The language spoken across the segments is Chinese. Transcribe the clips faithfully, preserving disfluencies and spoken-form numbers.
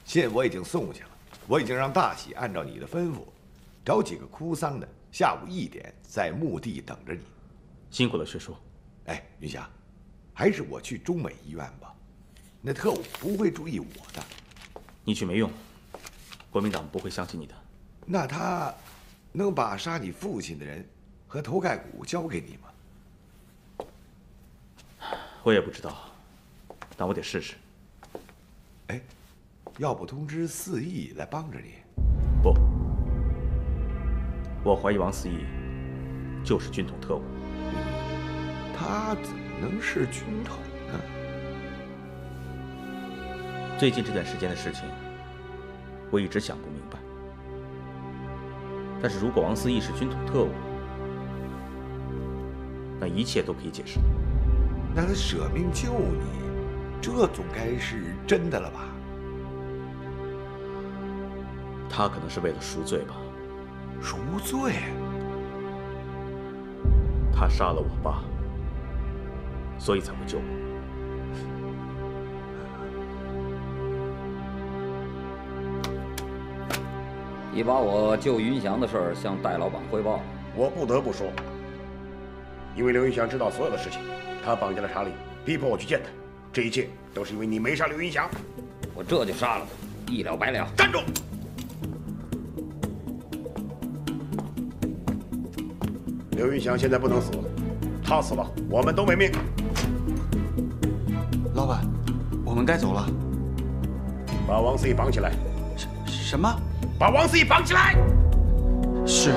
信我已经送去了，我已经让大喜按照你的吩咐，找几个哭丧的，下午一点在墓地等着你。 辛苦了，薛叔。 哎，云霞，还是我去中美医院吧，那特务不会注意我的。 你去没用，国民党不会相信你的。 那他能把杀你父亲的人和头盖骨交给你吗？ 我也不知道，但我得试试。 哎，要不通知四义来帮着你？ 不，我怀疑王四义就是军统特务。 他怎么能是军统呢？ 最近这段时间的事情，我一直想不明白。但是如果王思义是军统特务，那一切都可以解释。 那他舍命救你，这总该是真的了吧？ 他可能是为了赎罪吧。 赎罪？ 他杀了我爸，所以才会救我。 你把我救云翔的事儿向戴老板汇报。 我不得不说，因为刘云翔知道所有的事情，他绑架了查理，逼迫我去见他，这一切都是因为你没杀刘云翔。 我这就杀了他，一了百了。 站住！刘云翔现在不能死，他死了，我们都没命。 老板，我们该走了。 把王思义绑起来。 什什么？ 把王思义绑起来！ 是。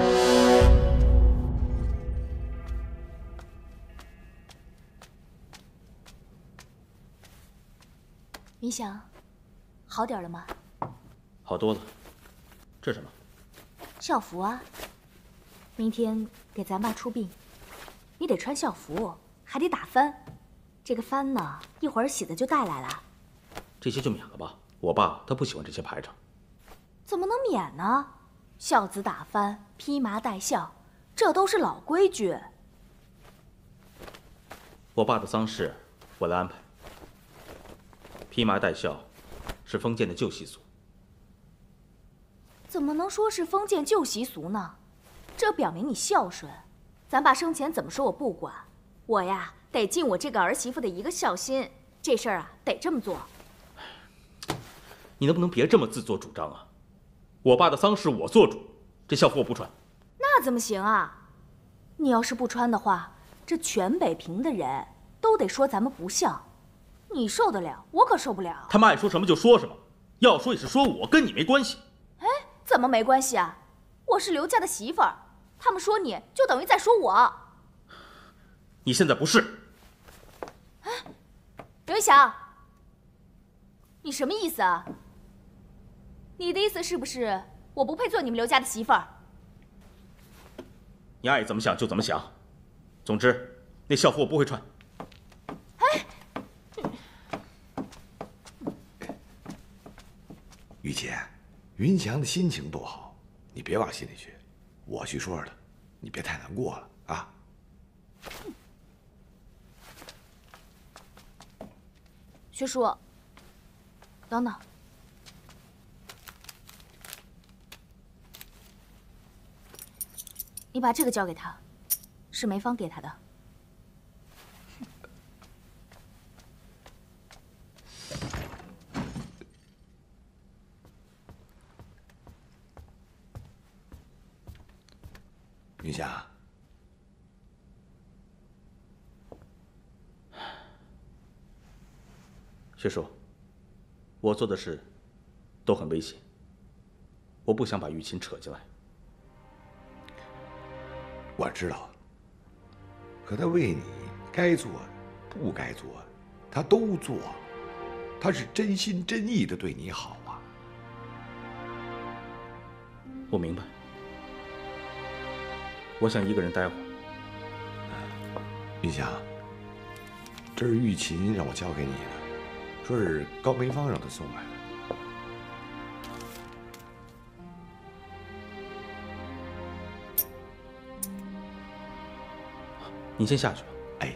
云翔，好点了吗？ 好多了。这是什么？ 校服啊。明天给咱爸出殡，你得穿校服，还得打幡。这个幡呢，一会儿喜子就带来了。 这些就免了吧，我爸他不喜欢这些排场。 怎么能免呢？孝子打幡，披麻戴孝，这都是老规矩。 我爸的丧事我来安排。披麻戴孝是封建的旧习俗。 怎么能说是封建旧习俗呢？这表明你孝顺。咱爸生前怎么说我不管，我呀得尽我这个儿媳妇的一个孝心。这事儿啊得这么做。 你能不能别这么自作主张啊？我爸的丧事我做主，这校服我不穿。 那怎么行啊？你要是不穿的话，这全北平的人都得说咱们不孝。你受得了，我可受不了。 他们爱说什么就说什么，要说也是说我，跟你没关系。 哎，怎么没关系啊？我是刘家的媳妇儿，他们说你就等于在说我。 你现在不是。 哎，刘一翔，你什么意思啊？你的意思是不是我不配做你们刘家的媳妇儿？ 你爱怎么想就怎么想。总之，那校服我不会穿。 哎， 玉姐，云翔的心情不好，你别往心里去。我去说说他，你别太难过了啊。 薛叔，等等。你把这个交给他，是梅芳给他的。 云霞， 薛叔，我做的事都很危险，我不想把玉琴扯进来。 我知道，可他为你该做的、不该做的，他都做了，他是真心真意的对你好啊。 我明白，我想一个人待会儿。 云霞，这是玉琴让我交给你的，说是高梅芳让他送来的。 你先下去吧。 哎。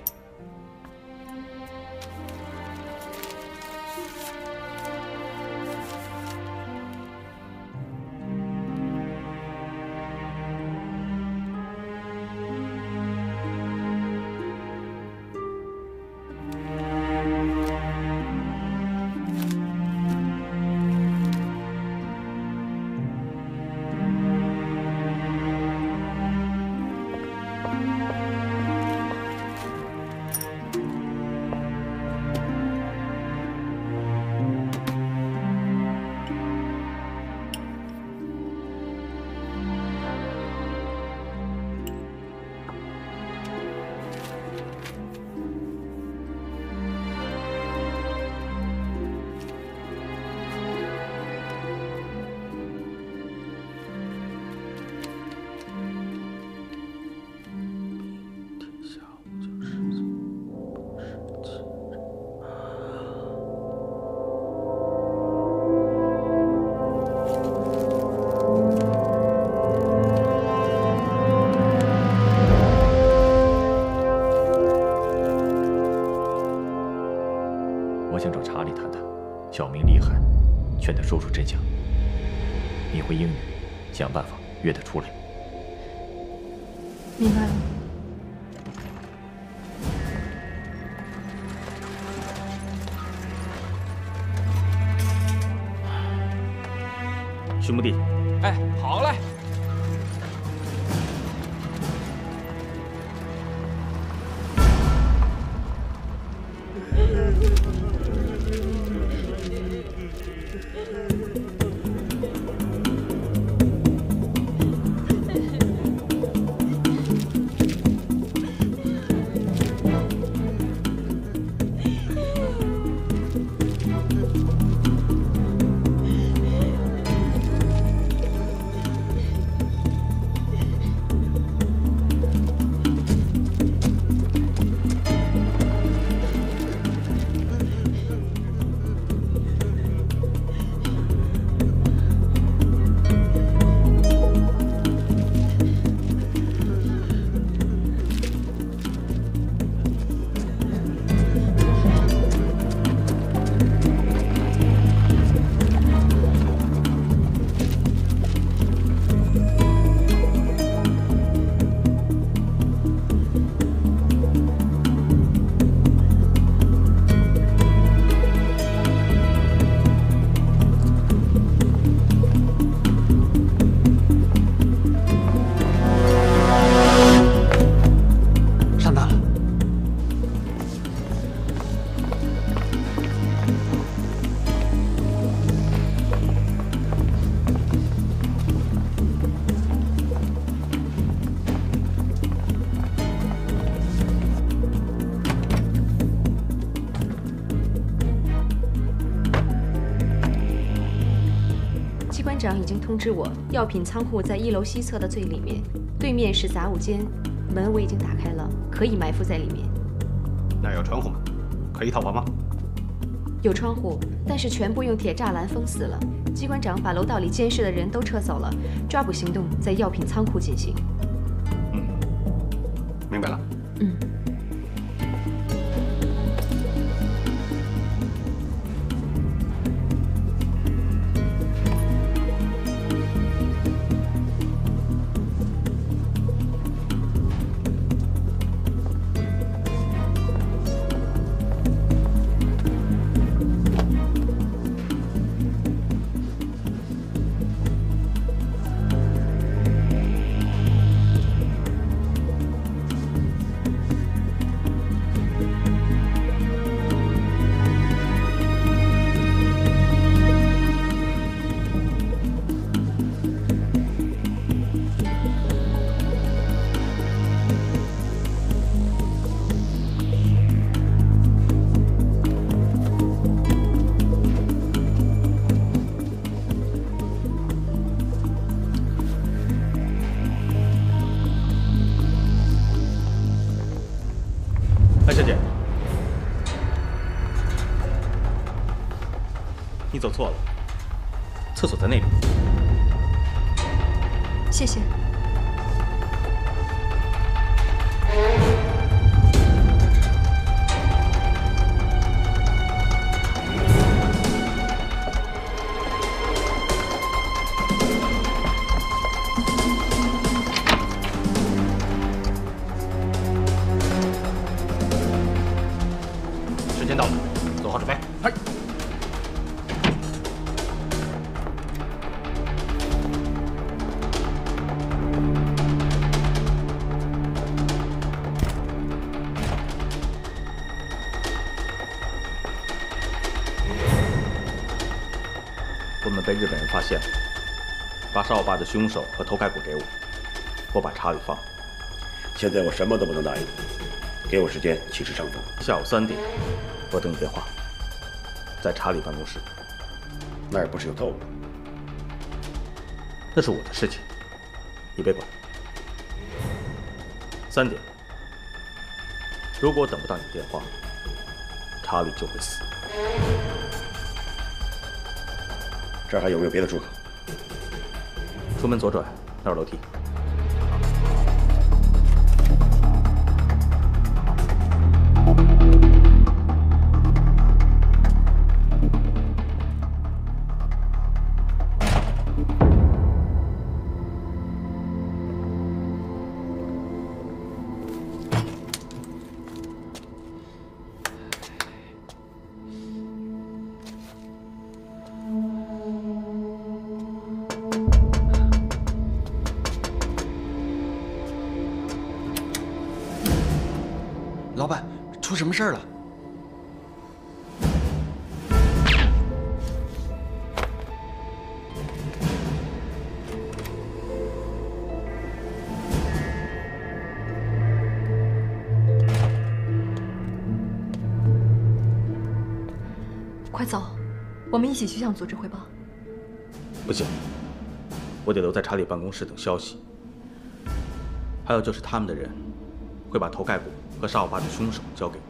小明厉害，劝他说出真相。你会英语，想办法约他出来。 明白了。 徐牧弟， 哎，好嘞。 班长已经通知我，药品仓库在一楼西侧的最里面，对面是杂物间，门我已经打开了，可以埋伏在里面。 那儿有窗户吗？可以逃跑吗？ 有窗户，但是全部用铁栅栏封死了。机关长把楼道里监视的人都撤走了，抓捕行动在药品仓库进行。 嗯，明白了。 嗯。 小姐，你走错了，厕所在那边。 谢谢。 时间到了，做好准备。嗨。 我们被日本人发现了，把杀我爸的凶手和头盖骨给我，我把查理放。 现在我什么都不能答应，给我时间起事上峰。 下午三点，我等你电话，在查理办公室。 那儿不是有透吗？ 那是我的事情，你别管。三点，如果我等不到你电话，查理就会死。 这儿还有没有别的出口？ 出门左转，那儿楼梯。 老板，出什么事儿了？ 快走，我们一起去向组织汇报。 不行，我得留在查理办公室等消息。还有就是他们的人会把头盖骨和沙奥巴的凶手交给我，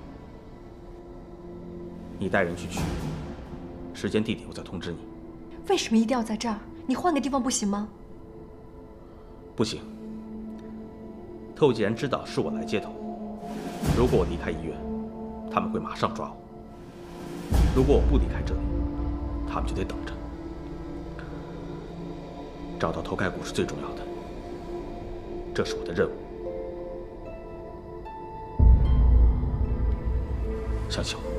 你带人去取，时间地点我再通知你。 为什么一定要在这儿？你换个地方不行吗？ 不行，特务既然知道是我来接头，如果我离开医院，他们会马上抓我；如果我不离开这里，他们就得等着。找到头盖骨是最重要的，这是我的任务。相信我。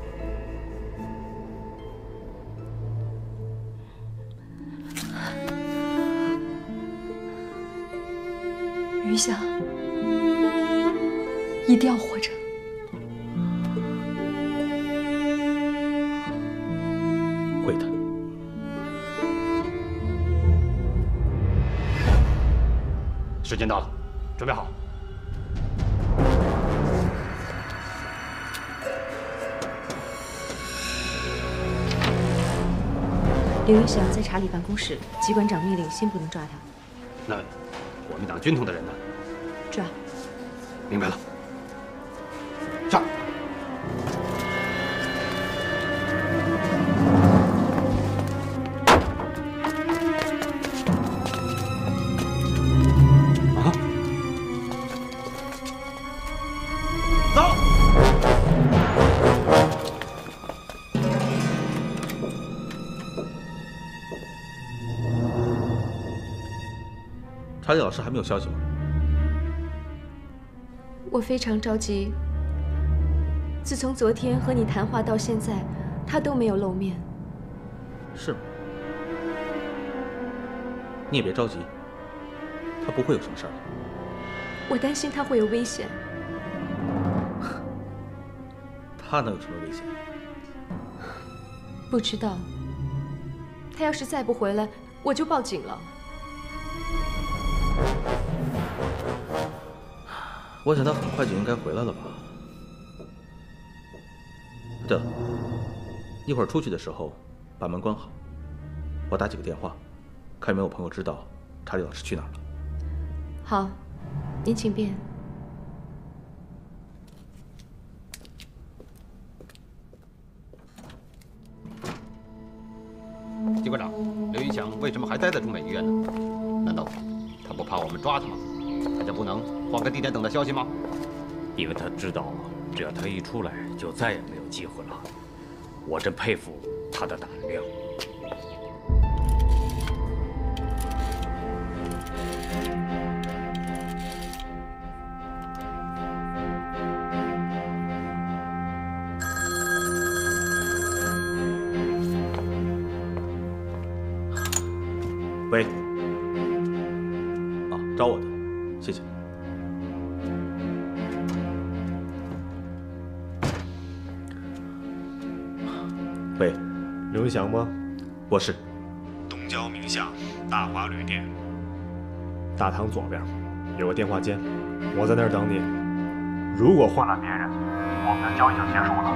余香，一定要活着。 会的。 时间到了，准备好。 刘云祥在查理办公室，机关长命令先不能抓他。 那我们党军统的人呢？ 抓。 明白了。上。啊！走。 查理老师还没有消息吗？ 我非常着急。自从昨天和你谈话到现在，他都没有露面。 是吗？你也别着急，他不会有什么事儿的。 我担心他会有危险。 他能有什么危险？ 不知道。他要是再不回来，我就报警了。 我想他很快就应该回来了吧。对了，一会儿出去的时候把门关好，我打几个电话，看有没有朋友知道查理老师去哪儿了。 好，您请便。 机关长，刘云祥为什么还待在中美医院呢？难道他不怕我们抓他吗？他就不能换个地点等待消息吗？ 因为他知道，只要他一出来，就再也没有机会了。我真佩服他的胆量。 喂。啊，找我的，谢谢。喂， 刘云祥吗？ 我是。 东郊名巷大华旅店，大堂左边有个电话间，我在那儿等你。如果换了别人，我们的交易就结束了。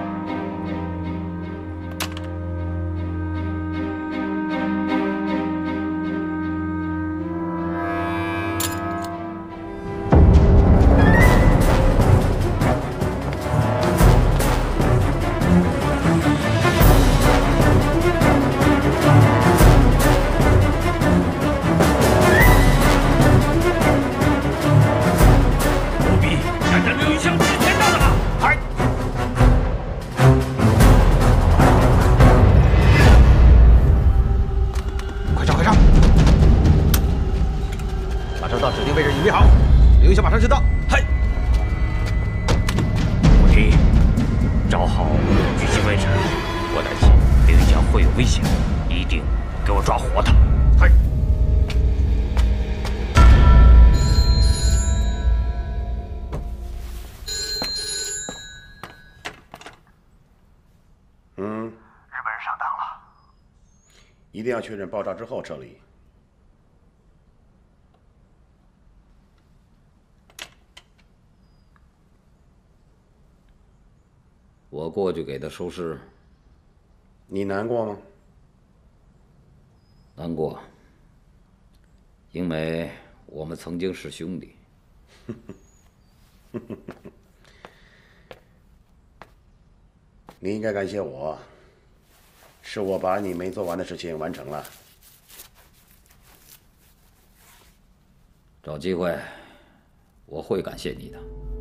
一定要确认爆炸之后撤离。 我过去给他收尸。 你难过吗？ 难过，因为我们曾经是兄弟。 你应该感谢我，是我把你没做完的事情完成了。 找机会，我会感谢你的。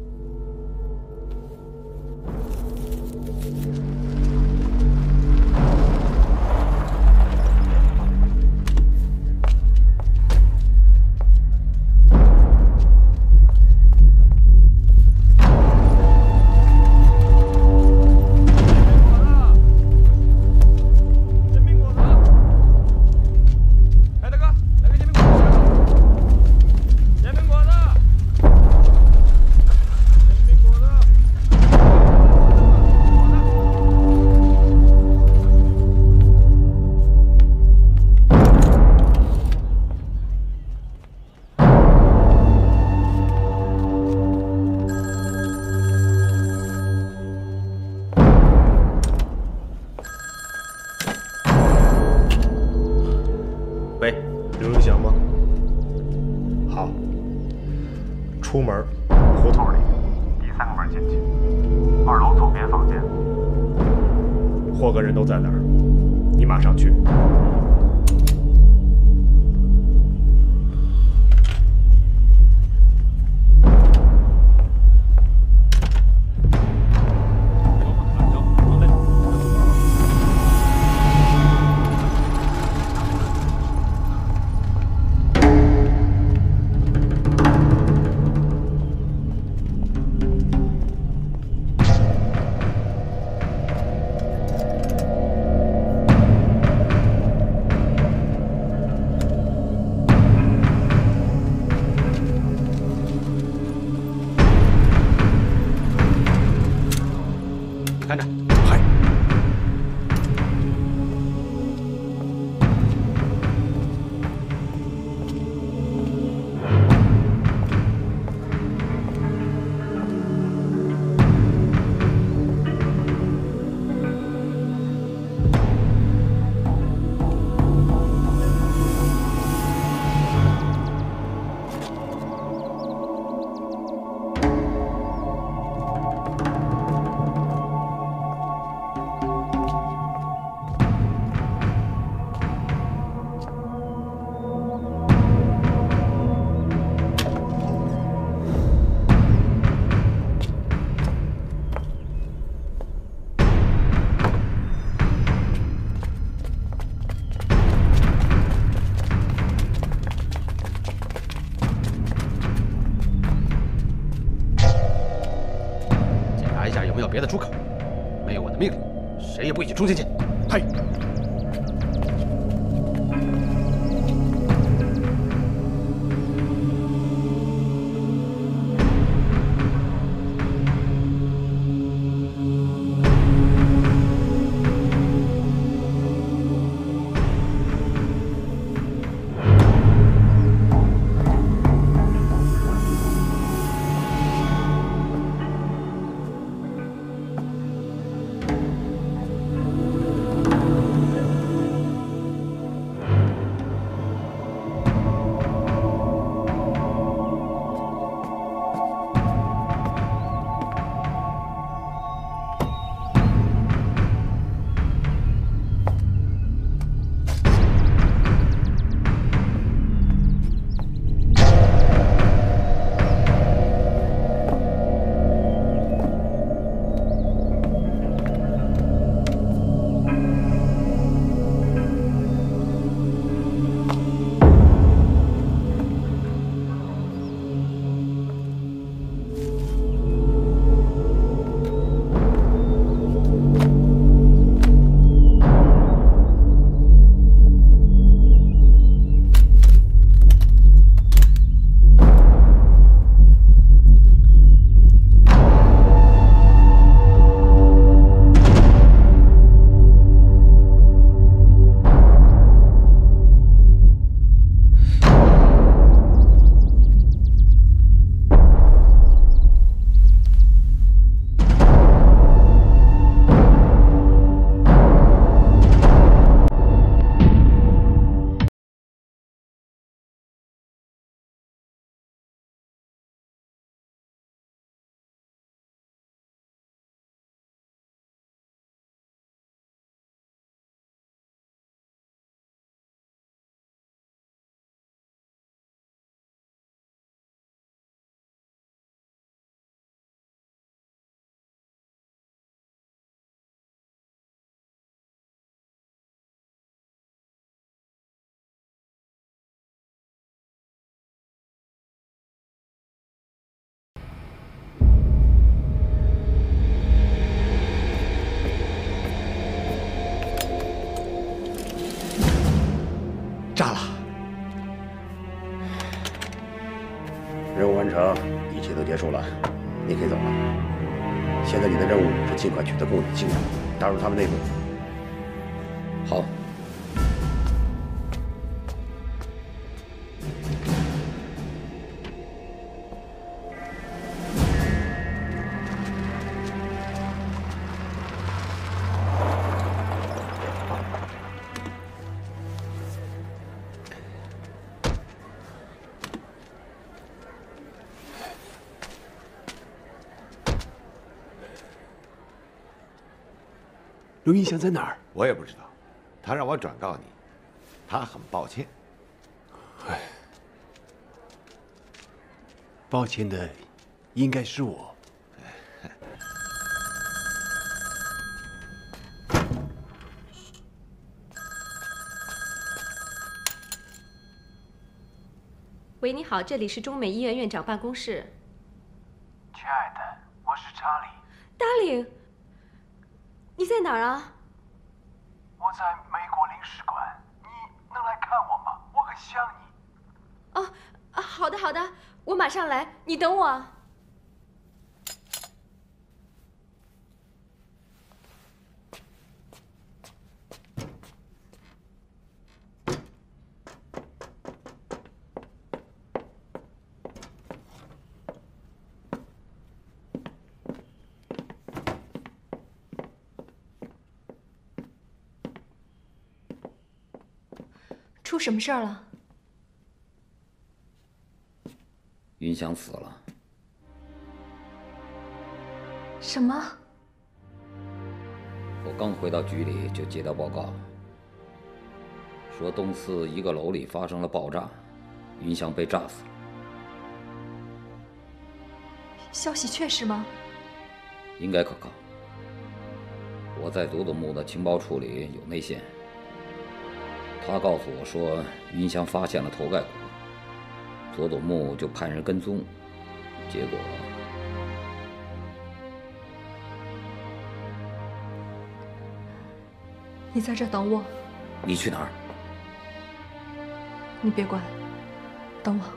出门，胡同里第三个门进去，二楼左边房间。霍格人都在那儿，你马上去。 看着， 嗨。 有没有别的出口？没有我的命令，谁也不许冲进去。 嘿。 结束了，你可以走了。现在你的任务是尽快取得供应信任，打入他们内部。 好。 刘云祥在哪儿？我也不知道，他让我转告你，他很抱歉。 哎，抱歉的应该是我。 喂，你好，这里是中美医院院长办公室。 亲爱的，我是查理。 达令。 你在哪儿啊？ 我在美国领事馆，你能来看我吗？我很想你。 哦，啊，好的好的，我马上来，你等我。 出什么事儿了？ 云翔死了。 什么？ 我刚回到局里就接到报告，说东四一个楼里发生了爆炸，云翔被炸死了。 消息确实吗？ 应该可靠。我在佐佐木的情报处里有内线。 他告诉我说，云翔发现了头盖骨，佐佐木就派人跟踪，结果你在这等我。 你去哪儿？ 你别管，等我。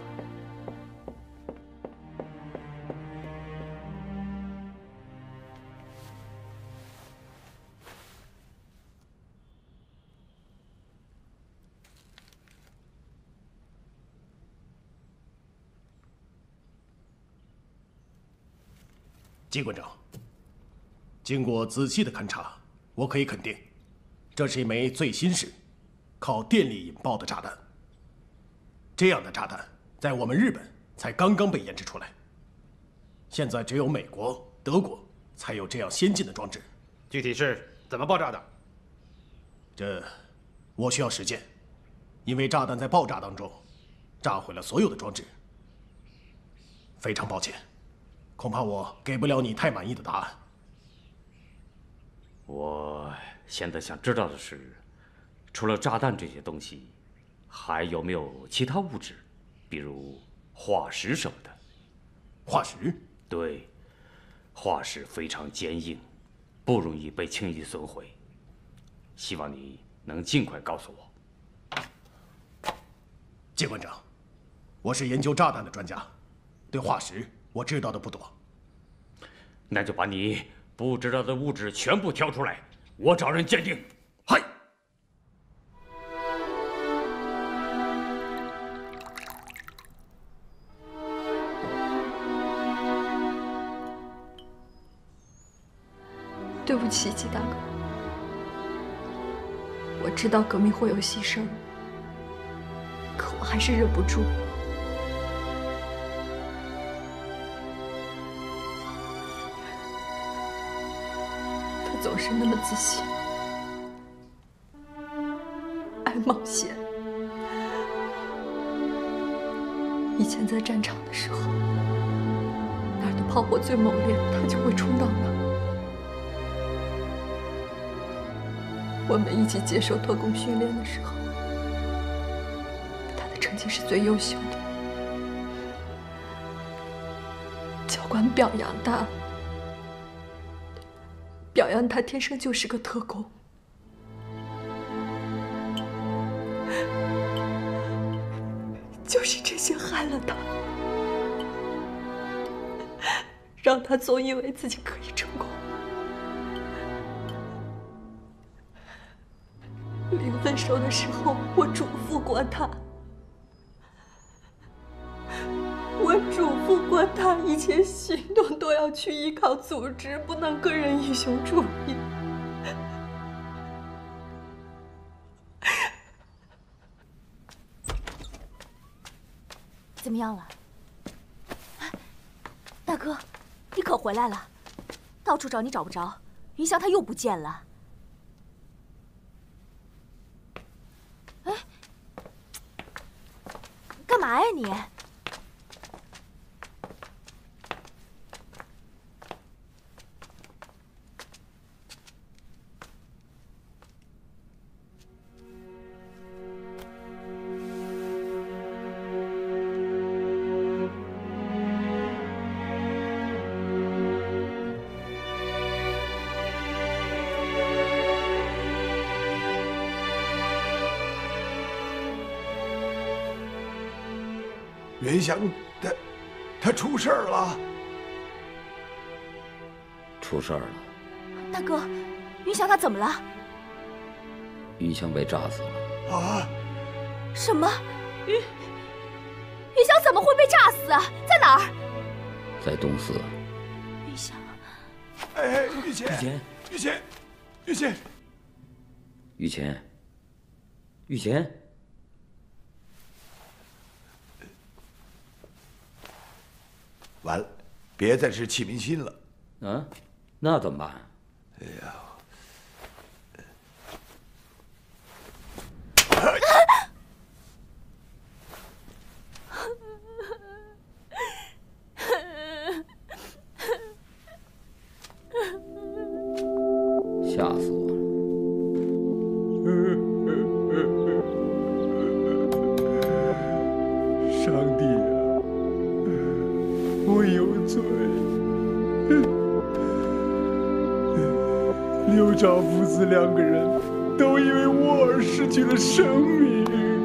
季馆长，经过仔细的勘察，我可以肯定，这是一枚最新式、靠电力引爆的炸弹。这样的炸弹在我们日本才刚刚被研制出来，现在只有美国、德国才有这样先进的装置。 具体是怎么爆炸的？ 这我需要时间，因为炸弹在爆炸当中炸毁了所有的装置。非常抱歉。 恐怕我给不了你太满意的答案。 我现在想知道的是，除了炸弹这些东西，还有没有其他物质，比如化石什么的？ 化石？ 对，化石非常坚硬，不容易被轻易损毁。希望你能尽快告诉我。 季馆长，我是研究炸弹的专家，对化石。 我知道的不多， 那就把你不知道的物质全部挑出来，我找人鉴定。 嗨。 对不起，季大哥，我知道革命会有牺牲，可我还是忍不住。 总是那么自信，爱冒险。以前在战场的时候，哪儿的炮火最猛烈，他就会冲到哪儿。我们一起接受特工训练的时候，他的成绩是最优秀的，教官表扬他。 表扬他天生就是个特工，就是这些害了他。 让他总以为自己可以成功。临分手的时候，我嘱咐过他，我嘱咐过他，一切行动都要去依靠组织，不能个人英雄主义。 怎么样了？大哥，你可回来了！到处找你找不着，云翔他又不见了。哎，干嘛呀你？ 云翔，他他出事儿了。 出事儿了。 大哥，云翔他怎么了？ 云翔被炸死了。 啊！ 什么？云云翔怎么会被炸死啊？在哪儿？ 在东四。 云翔。 哎，玉贤， 玉贤， 玉贤，玉贤， 玉贤，玉贤。 完了，别再吃气民心了。 嗯，那怎么办？ 哎呀！ 吓死我了！ 上帝啊，我有罪！刘兆父子两个人都因为我而失去了生命。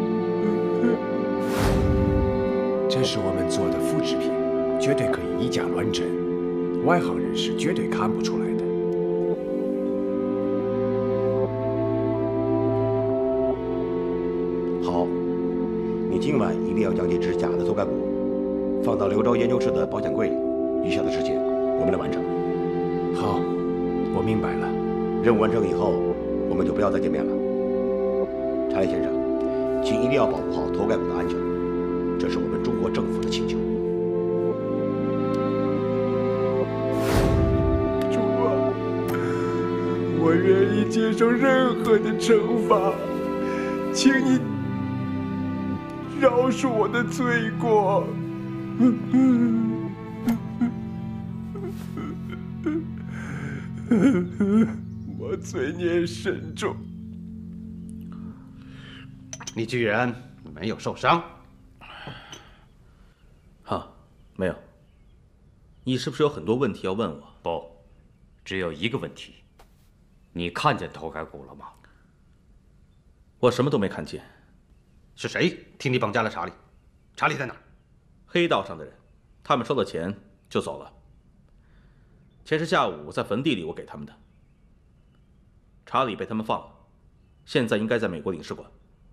这是我们做的复制品，绝对可以以假乱真，外行人是绝对看不出来的。 好，你今晚一定要将这只假的头盖骨放到刘州研究室的保险柜里。余下的事情我们来完成。 好，我明白了。 任务完成以后，我们就不要再见面了。查理先生，请一定要保护好头盖骨的安全，这是我们中国政府的请求。 主啊，我愿意接受任何的惩罚，请你饶恕我的罪过。我罪孽深重。 你居然没有受伤？ 哈，没有。你是不是有很多问题要问我？ 不，只有一个问题。你看见头盖骨了吗？ 我什么都没看见。 是谁替你绑架了查理？查理在哪儿？ 黑道上的人，他们收了钱就走了。钱是下午在坟地里我给他们的。查理被他们放了，现在应该在美国领事馆。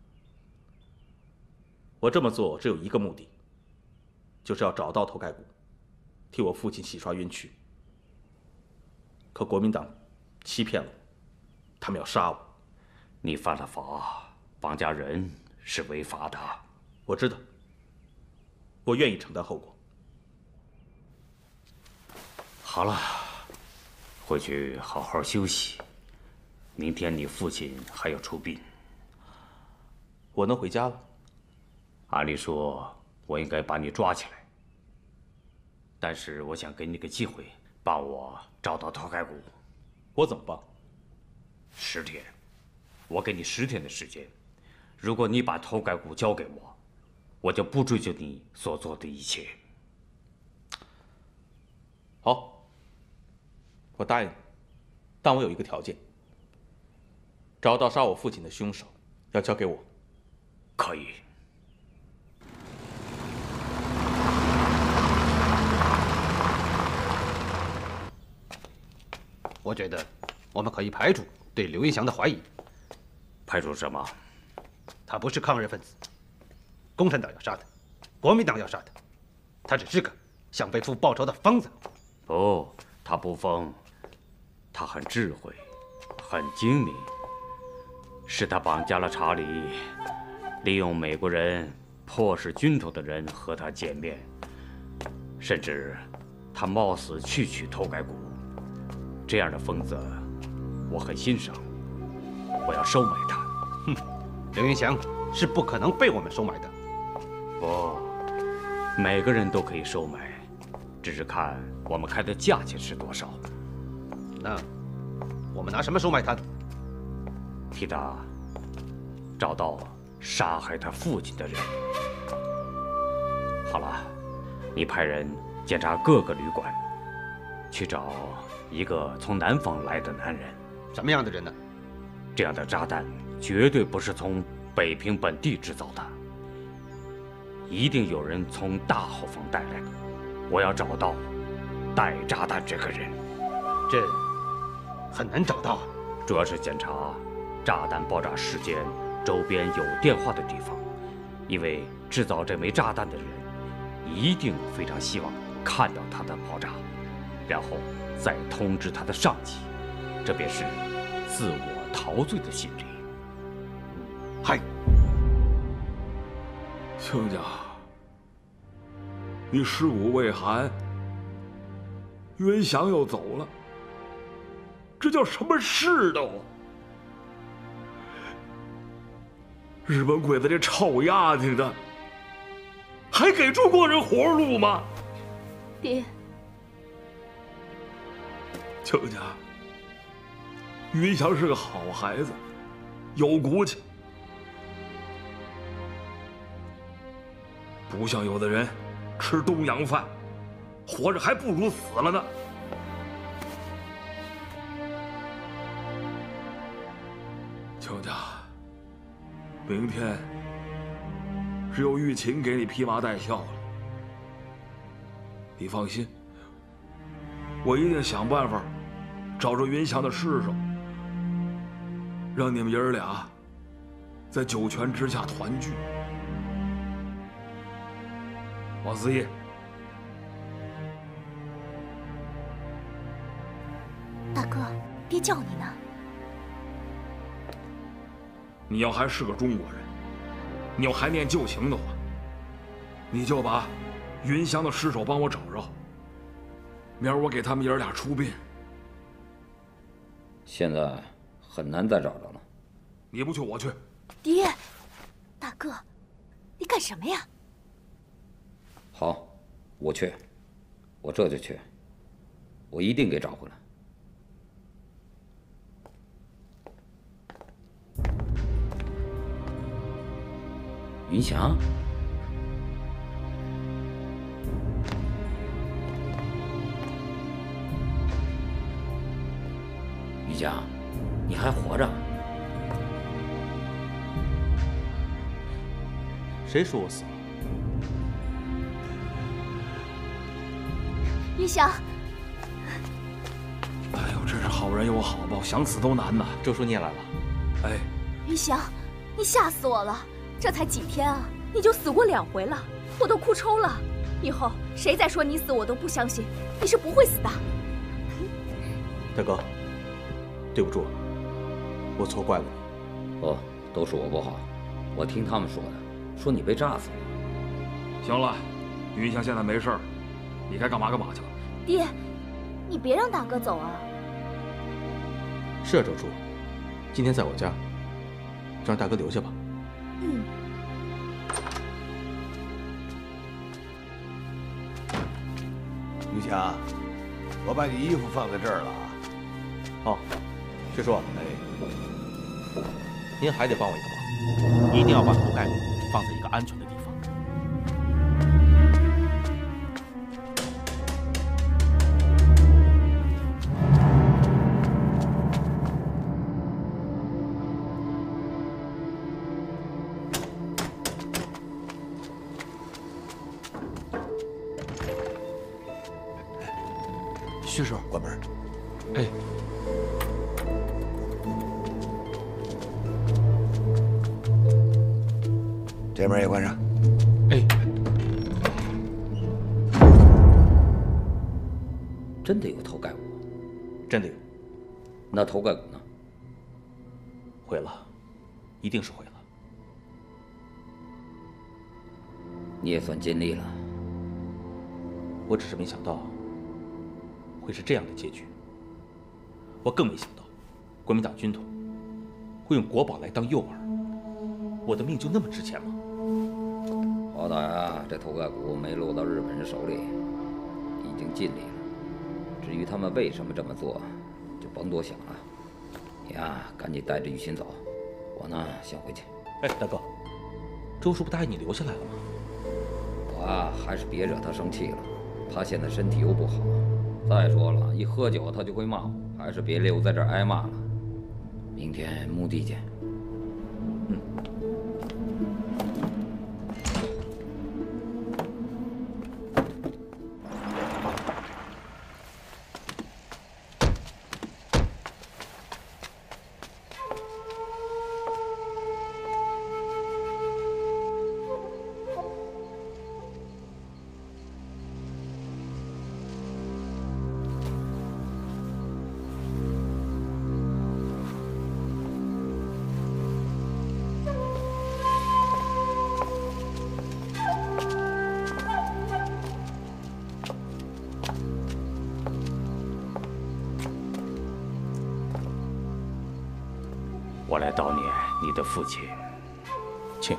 我这么做只有一个目的，就是要找到头盖骨，替我父亲洗刷冤屈。可国民党欺骗了我，他们要杀我。 你犯了法，绑架人是违法的。 我知道，我愿意承担后果。 好了，回去好好休息。明天你父亲还要出殡。 我能回家了。 按理说，我应该把你抓起来，但是我想给你个机会，帮我找到头盖骨。 我怎么帮？ 十天，我给你十天的时间。如果你把头盖骨交给我，我就不追究你所做的一切。 好，我答应你，但我有一个条件。找到杀我父亲的凶手，要交给我。 可以。 我觉得我们可以排除对刘云祥的怀疑。 排除什么？ 他不是抗日分子，共产党要杀他，国民党要杀他，他只是个想为父报仇的疯子。 不，他不疯，他很智慧，很精明。是他绑架了查理，利用美国人迫使军头的人和他见面，甚至他冒死去取头盖骨。这样的疯子，我很欣赏。我要收买他。 哼，刘云祥是不可能被我们收买的。 不，每个人都可以收买，只是看我们开的价钱是多少。 那我们拿什么收买他呢？ 替他找到杀害他父亲的人。好了，你派人检查各个旅馆，去找一个从南方来的男人。 什么样的人呢？ 这样的炸弹绝对不是从北平本地制造的，一定有人从大后方带来的。我要找到带炸弹这个人。 这很难找到啊。 主要是检查炸弹爆炸事件周边有电话的地方，因为制造这枚炸弹的人一定非常希望看到它的爆炸，然后再通知他的上级，这便是自我陶醉的心理。 嗨， 亲家，你尸骨未寒，云祥又走了，这叫什么世道？日本鬼子这臭丫头的，还给中国人活路吗？ 爹， 亲家，云祥是个好孩子，有骨气，不像有的人吃东洋饭，活着还不如死了呢。亲家，明天只有玉琴给你披麻戴孝了。你放心，我一定想办法找着云祥的尸首，让你们爷儿俩在九泉之下团聚。王司仪， 大哥，爹叫你呢。 你要还是个中国人，你要还念旧情的话，你就把云祥的尸首帮我找着，明儿我给他们爷儿俩出殡。 现在很难再找着了。 你不去，我去。 爹，大哥，你干什么呀？ 好，我去，我这就去，我一定给找回来。云祥，于江，你还活着？ 谁说我死了？ 云祥， 哎呦，真是好人有好报，想死都难呐。 周叔你也来了。 哎， 云祥，你吓死我了！这才几天啊，你就死过两回了，我都哭抽了。以后谁再说你死，我都不相信，你是不会死的。 大哥，对不住，我错怪了你。 不，都是我不好，我听他们说的，说你被炸死了。 行了，云祥现在没事儿，你该干嘛干嘛去吧。 爹，你别让大哥走啊。 是啊，周叔，今天在我家，就让大哥留下吧。 嗯。 云祥，我把你衣服放在这儿了啊。 哦，师叔，哎，您还得帮我一个忙，一定要把头盖骨放在一个安全的地方。 薛叔，关门。 哎， 这门也关上。 哎， 真的有头盖骨？ 真的有。 那头盖骨呢？ 毁了，一定是毁了。 你也算尽力了。 我只是没想到会是这样的结局。我更没想到，国民党军统会用国宝来当诱饵。我的命就那么值钱吗？ 好歹啊，这头盖骨没落到日本人手里，已经尽力了。至于他们为什么这么做，就甭多想了。你呀，赶紧带着玉琴走，我呢先回去。 哎，大哥，周叔不答应你留下来了吗？ 我啊，还是别惹他生气了。他现在身体又不好，再说了，一喝酒他就会骂我，还是别留在这儿挨骂了。明天墓地见。 嗯。 我来悼念你的父亲， 请。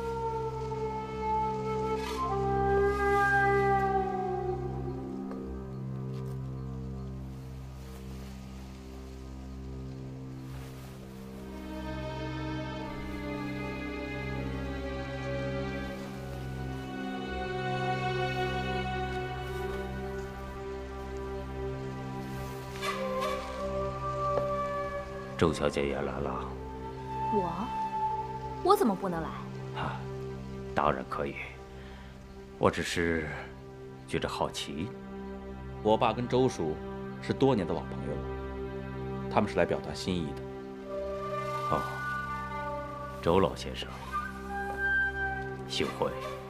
周小姐也来了。 我，我怎么不能来？ 啊，当然可以。我只是觉着好奇。 我爸跟周叔是多年的老朋友了，他们是来表达心意的。 哦，周老先生，幸会。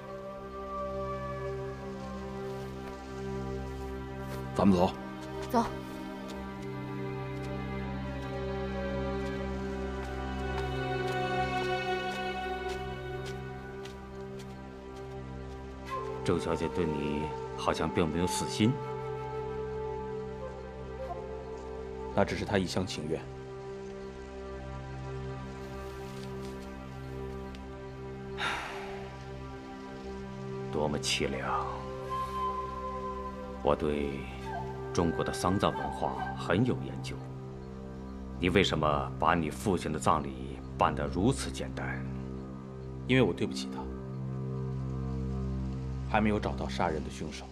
咱们走。 走。 周小姐对你好像并没有死心， 那只是她一厢情愿。 多么凄凉！我对中国的丧葬文化很有研究。你为什么把你父亲的葬礼办得如此简单？ 因为我对不起他。还没有找到杀人的凶手。